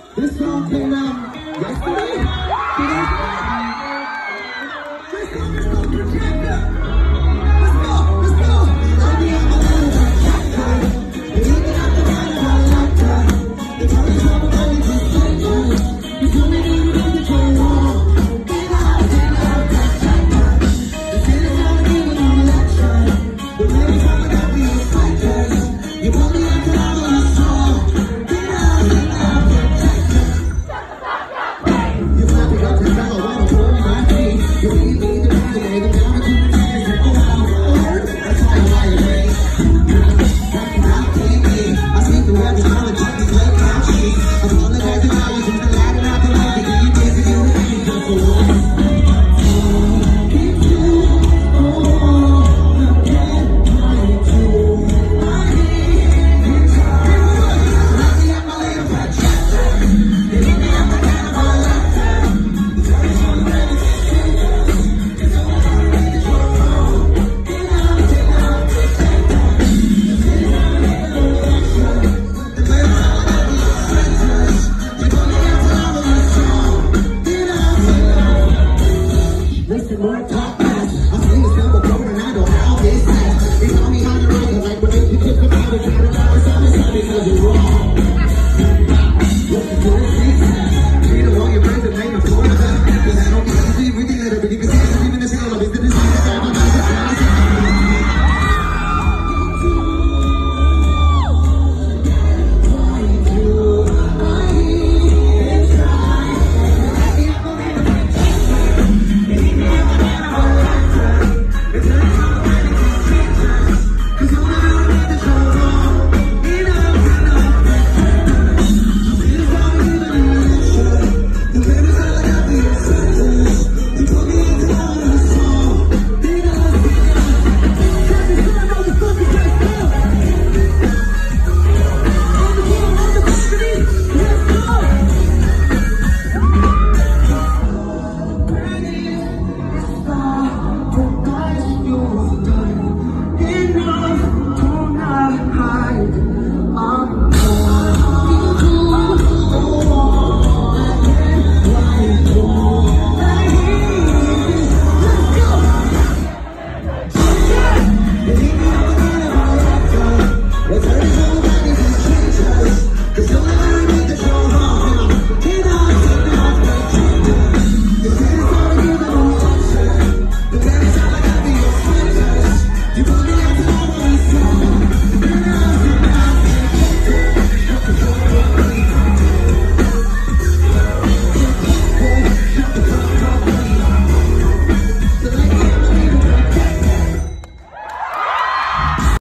This song came out yesterday. This song is called Projector. Let's go, let's go. I'll be on my line like Projector. Believe it or not, I like her. They tell me how I'm going to say you. You told me that you don't get your own.